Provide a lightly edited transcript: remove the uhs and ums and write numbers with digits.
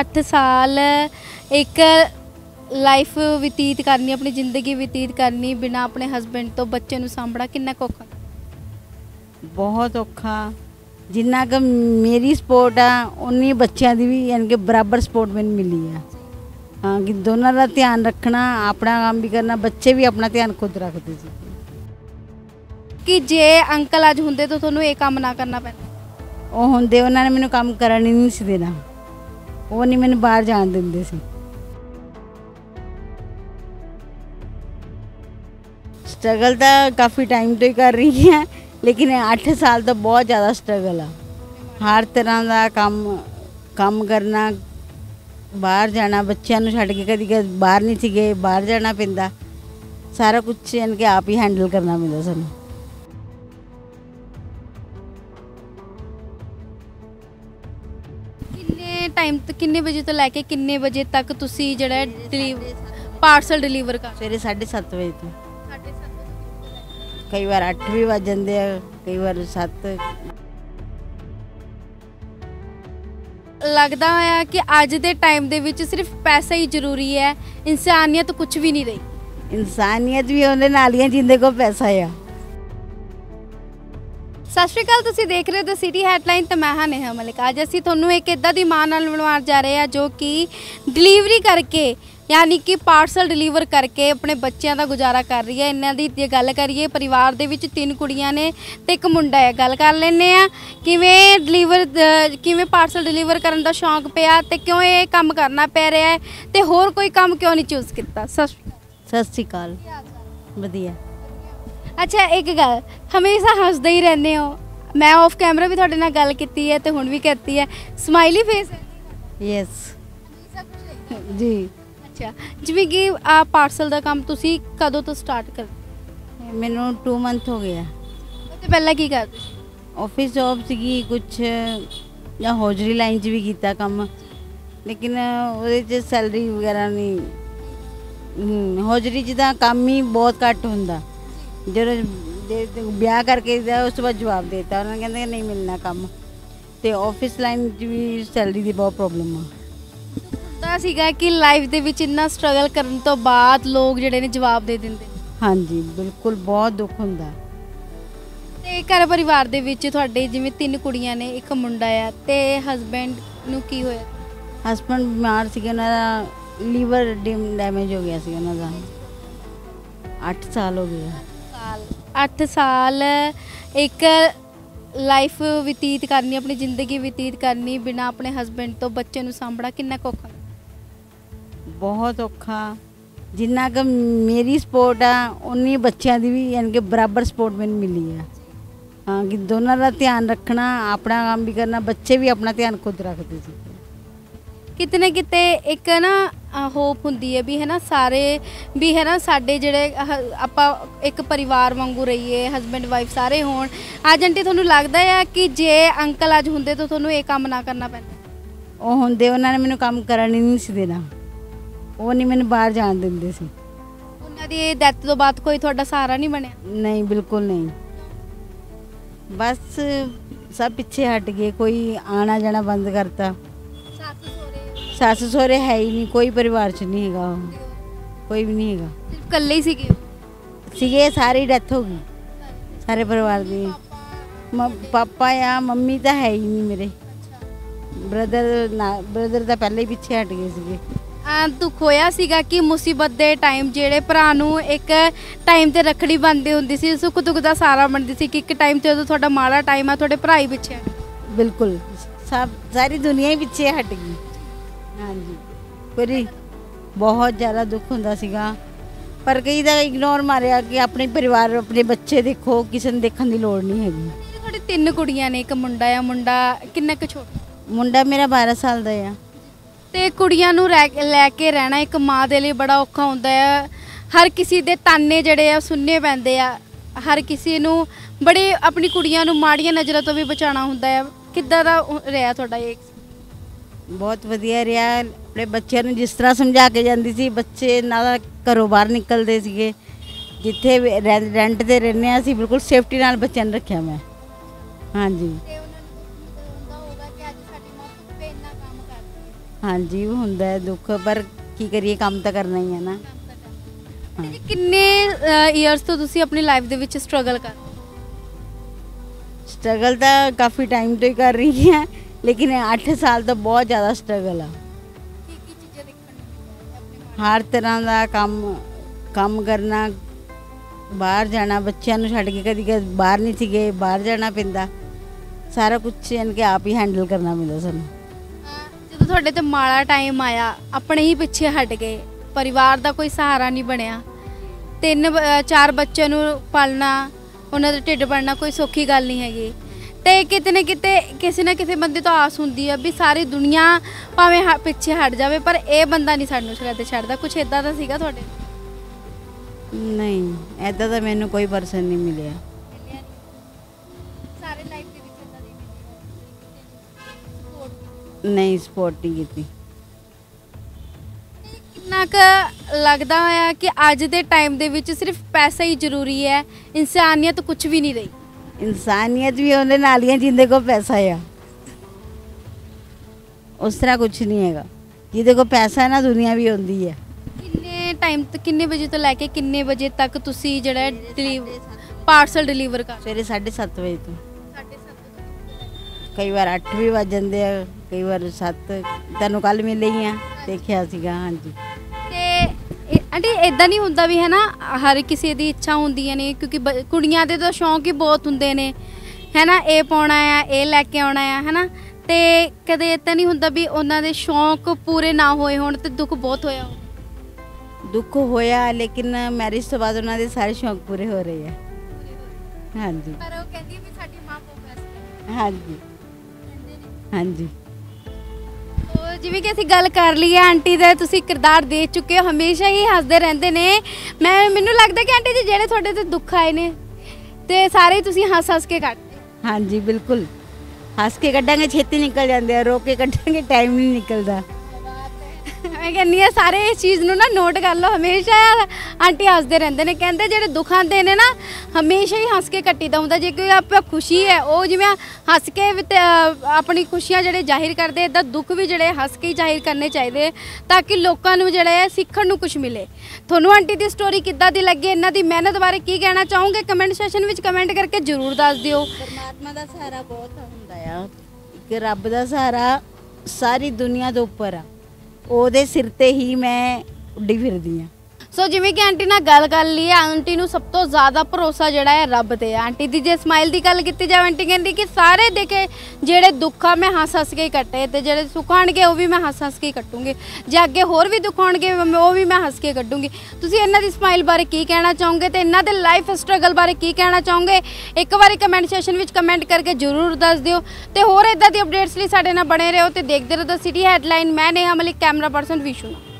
8 साल एक लाइफ व्यतीत करनी, अपनी जिंदगी व्यतीत करनी बिना अपने हसबैंड तो बच्चे नूं साਂਭਣਾ कितना औखा? बहुत औखा। जिन्ना क मेरी सपोर्ट आ उन्नी बच्चों की भी यानी कि बराबर सपोर्ट मैंने मिली है। हाँ कि दोनों का ध्यान रखना, अपना काम भी करना, बच्चे भी अपना ध्यान खुद रखते थे कि जे अंकल अज हुंदे तो तुहानूं ये काम ना करना पैंदा? वो होंदे उन्होंने मैंने काम करन ही नहीं सी देना, वो नहीं मैंने बाहर जान देंदे सी। स्ट्रगल तो काफ़ी टाइम तो ही कर रही है, लेकिन 8 साल तो बहुत ज़्यादा स्ट्रगल है। हर तरह का काम करना, बाहर जाना, बच्चों को छड्ड के कभी कभी बाहर नहीं सी गए, बाहर जाना पैंदा, सारा कुछ यानी कि आप ही हैंडल करना पैंदा सानूं। किन्ने टाइम किन्ने बजे तो लैके किन्ने बजे तक तुसी जिहड़ा पार्सल डिलीवर कर? सवेरे 7:30 बजे तो कई बार 8 भी बज जाते हैं, कई बार 7। लगता है कि अज के टाइम दे विच सिर्फ पैसा ही जरूरी है, इंसानियत कुछ भी नहीं रही। इंसानियत भी उन्हें नालियां जिंदे को पैसा है। सत श्री अकाल, तुसीं देख रहे हो द सिटी हैडलाइन तो मैं हाँ नेहा मलिक। अज असीं तुहानूं एक इदां दी मां नाल मिलवाउण जा रहे हैं जो कि डिलीवरी करके यानी कि पार्सल डिलीवर करके अपने बच्चों का गुजारा कर रही है। इन्हां दी जे गल करिए, परिवार दे विच 3 कुड़ियां ने ते एक मुंडा है। गल कर लैंदे आ किवें पार्सल डिलीवर करन दा शौक पिया ते क्यों ये काम करना पै रहा है ते होर कोई काम क्यों नहीं चूज किया। सत श्री अकाल, वधिया। अच्छा, एक गल, हमेशा हसदे ही रहने हो। मैं ऑफ कैमरा भी तुहाडे नाल गल कीती है ते हुण भी करती है, स्माइली फेस है? यस जी। अच्छा, जिवें कि आ पार्सल का काम तुसी कदों तो स्टार्ट कर? मैनू 2 मंथ हो गया। ते पहला की करदे? ऑफिस जॉब सी कुछ या हौजरी लाइन च भी कीता काम, लेकिन वो सैलरी वगैरह नहीं। हौजरी च तां काम ही बहुत घट होंदा। जो ब्याह करके उस बाद जवाब देता, उन्होंने कहते नहीं मिलना काम। तो ऑफिस लाइन च भी सैलरी की बहुत प्रॉब्लम आ। पता सीगा कि लाइफ दे विच इन्ना स्ट्रगल करन तो बाद लोग जिहड़े ने जवाब दे दिंदे? हाँ जी, बिल्कुल बहुत दुख हुंदा। ते घर परिवार दे विच तुहाडे जिवें 3 कुड़ियां ने, एक मुंडा आ, ते हसबैंड नूं की होया? हसबैंड बीमार सीगे, उन्हां दा लीवर डैमेज हो गया सी उन्हां दा। 8 साल हो गए। 8 साल एक लाइफ व्यतीत करनी, अपनी जिंदगी व्यतीत करनी बिना अपने हसबैंड तो बच्चे नूं साਂਭਣਾ कितना औखा? बहुत औखा। जिन्ना क मेरी सपोर्ट आ उन्नी बच्चों की भी यानी कि बराबर सपोर्ट मैंने मिली है। हाँ कि दोनों का ध्यान रखना, अपना काम भी करना, बच्चे भी अपना ध्यान खुद रखते थे। कितने किते एक ना होप हुंदी है भी, है ना, सारे भी, है ना, साडे जिहड़े आपां एक परिवार वांगू रहीए, हसबैंड वाइफ सारे होण। अज आंटी तुहानूं लगदा है कि जे अंकल अज हुंदे तो तुहानूं ये काम ना करना पैंदा? वो होंदे उन्होंने मैंने काम करन ही नहीं सी देना, वो नहीं मैंने बाहर जान देंदे सी। उन्हां दी डैथ तो बाद कोई तुहाडा सहारा नहीं बनया? नहीं, बिल्कुल नहीं। बस सब पीछे हट गए, कोई आना जाना बंद करता। सस सहुरे है ही नहीं, कोई परिवार च नहीं हैगा, कोई भी नहीं हैगा। सिर्फ कल्ले ही सीगे, सारी डेथ हो गई सारे परिवार की। पापा या मम्मी तो है ही नहीं मेरे। ब्रदर तो पहले ही पीछे हट गए सीगे। दुख होया सीगा कि मुसीबत दे टाइम जेड़े भरा नूं एक टाइम ते रखड़ी बनदी हुंदी सी, सुख दुख दा सारा बनदी सी, कि एक टाइम ते जदों तुहाडा माड़ा टाइम आ तुहाडे भरा ही पिछे? बिल्कुल, सब सारी दुनिया ही पिछे हट गई। हाँ जी, पूरी बहुत ज़्यादा दुख हुंदा सीगा, पर कई दा इग्नोर मारिया कि अपने परिवार अपने बच्चे देखो, किसी ने देखने की लोड़ नहीं हैगी। तुहाडे 3 कुड़ियां ने, एक मुंडा आ, मुंडा किन्ना क छोटा? मुंडा मेरा 12 साल दा है। ते कुड़ियां नूं लैके रहना एक माँ दे लई बड़ा औखा हुंदा है। हर किसी दे ताने जिहड़े आ सुनने पैंदे आ, हर किसी नूं बड़े अपनी कुड़ियां नूं माड़ियां नज़रां तो भी बचाना हुंदा है। किद्दां दा रहा तुहाडा ये? बहुत वधिया रहा। अपने बच्चों नूं जिस तरह समझा के जांदी सी, बच्चे ना घरों बाहर निकलते सीगे। जिथे रेंट ते रहने असीं बिल्कुल सेफ्टी नाल बच्चों नूं रखिया मैं। हाँ जी, ਹਾਂਜੀ ਹੁੰਦਾ ਹੈ ਦੁੱਖ, ਪਰ ਕੀ ਕਰੀਏ, ਕੰਮ ਤਾਂ ਕਰਨਾ ਹੀ ਹੈ ਨਾ। ਤੇ ਜੀ ਕਿੰਨੇ ਇਅਰਸ ਤੋਂ ਤੁਸੀਂ ਆਪਣੀ ਲਾਈਫ ਦੇ ਵਿੱਚ ਸਟਰਗਲ ਕਰ ਰਹੇ ਹੋ? ਸਟਰਗਲ ਤਾਂ ਕਾਫੀ ਟਾਈਮ ਤੋਂ ਹੀ ਕਰ ਰਹੀ ਹਾਂ, ਲੇਕਿਨ 8 ਸਾਲ ਤੋਂ ਬਹੁਤ ਜ਼ਿਆਦਾ ਸਟਰਗਲ ਆ। ਕੀ ਕੀ ਚੀਜ਼ਾਂ ਦੇਖਣ ਨੂੰ ਮਿਲੀਆਂ ਆਪਣੇ ਹਰ ਤਰ੍ਹਾਂ ਦਾ ਕੰਮ ਕਰਨਾ, ਬਾਹਰ ਜਾਣਾ, ਬੱਚਿਆਂ ਨੂੰ ਛੱਡ ਕੇ ਕਦੀ ਕਦੀ ਬਾਹਰ ਨਹੀਂ ਸੀ ਗਏ, ਬਾਹਰ ਜਾਣਾ ਪੈਂਦਾ, ਸਾਰਾ ਕੁਝ ਯਾਨੀ ਕਿ ਆਪ ਹੀ ਹੈਂਡਲ ਕਰਨਾ ਪੈਂਦਾ ਸਾਨੂੰ। ਜਦੋਂ ਤੁਹਾਡੇ ਤੇ ਮਾੜਾ ਟਾਈਮ ਆਇਆ, ਆਪਣੇ ਹੀ ਪਿੱਛੇ ਹਟ ਗਏ, ਪਰਿਵਾਰ ਦਾ ਕੋਈ ਸਹਾਰਾ ਨਹੀਂ ਬਣਿਆ, 3-4 ਬੱਚਿਆਂ ਨੂੰ ਪਾਲਣਾ, ਉਹਨਾਂ ਦਾ ਢਿੱਡ ਭਰਨਾ ਕੋਈ ਸੌਖੀ ਗੱਲ ਨਹੀਂ ਹੈਗੀ। ਤੇ ਕਿਤੇ ਨਾ ਕਿਤੇ ਕਿਸੇ ਨਾ ਕਿਸੇ ਬੰਦੇ ਤੋਂ ਆਸ ਹੁੰਦੀ ਹੈ ਵੀ ਸਾਰੀ ਦੁਨੀਆ ਭਾਵੇਂ ਪਿੱਛੇ ਹਟ ਜਾਵੇ, ਪਰ ਇਹ ਬੰਦਾ ਨਹੀਂ ਸਾਨੂੰ ਛੱਡਦੇ ਛੱਡਦਾ। ਕੁਝ ਇਦਾਂ ਦਾ ਸੀਗਾ ਤੁਹਾਡੇ? ਨਹੀਂ, ਐਦਾਂ ਤਾਂ ਮੈਨੂੰ ਕੋਈ ਪਰਸਨ ਨਹੀਂ ਮਿਲਿਆ। ਸਾਰੇ ਲਾਈਫ ਦੇ ਵਿੱਚ ਇਦਾਂ ਦੀ ਸਪੋਰਟ ਨਹੀਂ, ਸਪੋਰਟ ਨਹੀਂ ਕੀਤੀ। ਕਿੰਨਾ ਕੁ ਲੱਗਦਾ ਹੋਇਆ ਕਿ ਅੱਜ ਦੇ ਟਾਈਮ ਦੇ ਵਿੱਚ ਸਿਰਫ ਪੈਸਾ ਹੀ ਜ਼ਰੂਰੀ ਹੈ, ਇਨਸਾਨੀਅਤ ਕੁਝ ਵੀ ਨਹੀਂ ਰਹੀ? ਇਨਸਾਨੀਅਤ ਵੀ ਉਹਦੇ ਨਾਲ ਹੀ ਹੈ ਜਿੰਦੇ ਕੋਲ ਪੈਸਾ ਆ, ਉਸ ਤਰ੍ਹਾਂ ਕੁਝ ਨਹੀਂ ਹੈਗਾ। ਜਿਹਦੇ ਕੋਲ ਪੈਸਾ ਹੈ ਨਾ, ਦੁਨੀਆ ਵੀ ਹੁੰਦੀ ਹੈ। ਕਿੰਨੇ ਟਾਈਮ ਤੋਂ, ਕਿੰਨੇ ਵਜੇ ਤੋਂ ਲੈ ਕੇ ਕਿੰਨੇ ਵਜੇ ਤੱਕ ਤੁਸੀਂ ਜਿਹੜਾ ਪਾਰਸਲ ਡਿਲੀਵਰ ਕਰ? ਸਵੇਰੇ 7:30 ਵਜੇ ਤੋਂ, 7:30 ਕਈ ਵਾਰ 8 ਵੀ ਵੱਜ ਜਾਂਦੇ ਆ, ਕਈ ਵਾਰ 7। ਤੈਨੂੰ ਕੱਲ ਮਿਲੇ ਹੀ ਆ, ਦੇਖਿਆ ਸੀਗਾ। ਹਾਂਜੀ। ਤੇ ਆਂਟੀ ਇਦਾਂ ਨਹੀਂ ਹੁੰਦਾ ਵੀ ਹੈ ਨਾ, ਹਰ ਕਿਸੇ ਦੀ ਇੱਛਾ ਹੁੰਦੀਆਂ ਨੇ, ਕਿਉਂਕਿ ਕੁੜੀਆਂ ਦੇ ਤਾਂ ਸ਼ੌਂਕ ਹੀ ਬਹੁਤ ਹੁੰਦੇ ਨੇ, ਹੈ ਨਾ, ਇਹ ਪਾਉਣਾ ਆ, ਇਹ ਲੈ ਕੇ ਆਉਣਾ ਆ, ਹੈ ਨਾ। ਤੇ ਕਦੇ ਇਦਾਂ ਨਹੀਂ ਹੁੰਦਾ ਵੀ ਉਹਨਾਂ ਦੇ ਸ਼ੌਂਕ ਪੂਰੇ ਨਾ ਹੋਏ ਹੋਣ ਤੇ ਦੁੱਖ ਬਹੁਤ ਹੋਇਆ? ਦੁੱਖ ਹੋਇਆ, ਲੇਕਿਨ ਮੈਰਿਜ ਤੋਂ ਬਾਅਦ ਉਹਨਾਂ ਦੇ ਸਾਰੇ ਸ਼ੌਂਕ ਪੂਰੇ ਹੋ ਰਹੇ ਆ। ਹਾਂਜੀ। ਪਰ ਉਹ ਕਹਿੰਦੀ ਵੀ ਸਾਡੀ ਮਾਂ ਬਹੁਤ ਬੈਸਟ ਹੈ। ਹਾਂਜੀ ਹਾਂਜੀ। ਉਹ ਜਿਵੇਂ ਕਿ ਅਸੀਂ ਗੱਲ ਕਰ ਲਈ ਹੈ, ਆਂਟੀ ਦਾ ਤੁਸੀਂ ਕਿਰਦਾਰ ਦੇ ਚੁੱਕੇ ਹੋ, ਹਮੇਸ਼ਾ ਹੀ ਹੱਸਦੇ ਰਹਿੰਦੇ ਨੇ। ਮੈਨੂੰ ਲੱਗਦਾ ਕਿ ਆਂਟੀ ਜੀ ਜਿਹੜੇ ਤੁਹਾਡੇ ਤੇ ਦੁੱਖ ਆਏ ਨੇ ਤੇ ਸਾਰੇ ਤੁਸੀਂ ਹੱਸ ਕੇ ਕੱਢਦੇ? ਹਾਂਜੀ ਬਿਲਕੁਲ, ਹੱਸ ਕੇ ਕੱਢਾਂਗੇ ਛੇਤੀ ਨਿਕਲ ਜਾਂਦੇ ਆ, ਰੋ ਕੇ ਕੱਢਾਂਗੇ ਟਾਈਮ ਨਹੀਂ ਨਿਕਲਦਾ। ਮੈਂ ਕਹਿੰਦੀ ਆ ਸਾਰੇ ਇਸ ਚੀਜ਼ ਨੂੰ ਨਾ ਨੋਟ ਕਰ ਲਓ, ਹਮੇਸ਼ਾ ਆਂਟੀ ਹੱਸਦੇ ਰਹਿੰਦੇ ਨੇ। ਕਹਿੰਦੇ ਜਿਹੜੇ ਦੁੱਖ ਆਉਂਦੇ ਨੇ ਨਾ, ਹਮੇਸ਼ਾ ਹੀ ਹੱਸ ਕੇ ਕੱਟੀਦਾ ਹੁੰਦਾ। ਜੇ ਕੋਈ ਆਪਾਂ ਖੁਸ਼ੀ ਹੈ, ਉਹ ਜਿਵੇਂ ਹੱਸ ਕੇ ਆਪਣੀ ਖੁਸ਼ੀਆਂ ਜਿਹੜੇ ਜ਼ਾਹਿਰ ਕਰਦੇ, ਇੱਦਾਂ ਦੁੱਖ ਵੀ ਜਿਹੜੇ ਹੱਸ ਕੇ ਹੀ ਜ਼ਾਹਿਰ ਕਰਨੇ ਚਾਹੀਦੇ, ਤਾਂ ਕਿ ਲੋਕਾਂ ਨੂੰ ਜਿਹੜਾ ਹੈ ਸਿੱਖਣ ਨੂੰ ਕੁਝ ਮਿਲੇ। ਤੁਹਾਨੂੰ ਆਂਟੀ ਦੀ ਸਟੋਰੀ ਕਿੱਦਾਂ ਦੀ ਲੱਗੀ, ਇਹਨਾਂ ਦੀ ਮਿਹਨਤ ਬਾਰੇ ਕੀ ਕਹਿਣਾ ਚਾਹੋਗੇ, ਕਮੈਂਟ ਸੈਸ਼ਨ ਵਿੱਚ ਕਮੈਂਟ ਕਰਕੇ ਜ਼ਰੂਰ ਦੱਸ ਦਿਓ। ਪਰਮਾਤਮਾ ਦਾ ਸਹਾਰਾ ਬਹੁਤ ਹੁੰਦਾ ਆ, ਇੱਕ ਰੱਬ ਦਾ ਸਹਾਰਾ ਸਾਰੀ ਦੁਨੀਆ ਦੇ ਉੱਪਰ ਆ, ਉਹਦੇ ਸਿਰ ਤੇ ਹੀ ਮੈਂ ਉੱਡੀ ਫਿਰਦੀ ਆ। ਸੋ ਜਿਵੇਂ ਕਿ ਆਂਟੀ ਨਾਲ ਗੱਲ ਕਰ ਲਈ ਹੈ, ਆਂਟੀ ਨੂੰ ਸਭ ਤੋਂ ਜ਼ਿਆਦਾ ਭਰੋਸਾ ਜਿਹੜਾ ਹੈ ਰੱਬ ਤੇ ਹੈ। ਆਂਟੀ ਦੀ ਜੇ ਸਮਾਈਲ ਦੀ ਗੱਲ ਕੀਤੀ ਜਾਵੇ, ਆਂਟੀ ਕਹਿੰਦੀ ਕਿ ਸਾਰੇ ਦੇਖੇ ਜਿਹੜੇ ਦੁੱਖ ਆ ਮੈਂ ਹੱਸ ਕੇ ਹੀ ਕੱਟੇ, ਤੇ ਜਿਹੜੇ ਸੁੱਖ ਆਉਣਗੇ ਉਹ ਵੀ ਮੈਂ ਹੱਸ ਕੇ ਹੀ ਕੱਟੂੰਗੀ। ਜੇ ਅੱਗੇ ਹੋਰ ਵੀ ਦੁੱਖ ਆਉਣਗੇ ਉਹ ਵੀ ਮੈਂ ਹੱਸ ਕੇ ਕੱਢੂੰਗੀ। ਤੁਸੀਂ ਇਹਨਾਂ ਦੀ ਸਮਾਈਲ ਬਾਰੇ ਕੀ ਕਹਿਣਾ ਚਾਹੋਗੇ ਤੇ ਇਹਨਾਂ ਦੇ ਲਾਈਫ ਸਟਰਗਲ ਬਾਰੇ ਕੀ ਕਹਿਣਾ ਚਾਹੋਗੇ, ਇੱਕ ਵਾਰੀ ਕਮੈਂਟ ਸੈਸ਼ਨ ਵਿੱਚ ਕਮੈਂਟ ਕਰਕੇ ਜ਼ਰੂਰ ਦੱਸ ਦਿਓ। ਤੇ ਹੋਰ ਇਦਾਂ ਦੀ ਅਪਡੇਟਸ ਲਈ ਸਾਡੇ ਨਾਲ ਬਣੇ ਰਹੋ ਤੇ ਦੇਖਦੇ ਰਹੋ ਦ ਸਿਟੀ ਹੈਡਲਾਈਨ। ਮੈਂ ਨੇਹਾ ਮਲਿਕ, ਕੈਮਰਾ ਪਰਸਨ ਵਿਸ਼ੂ।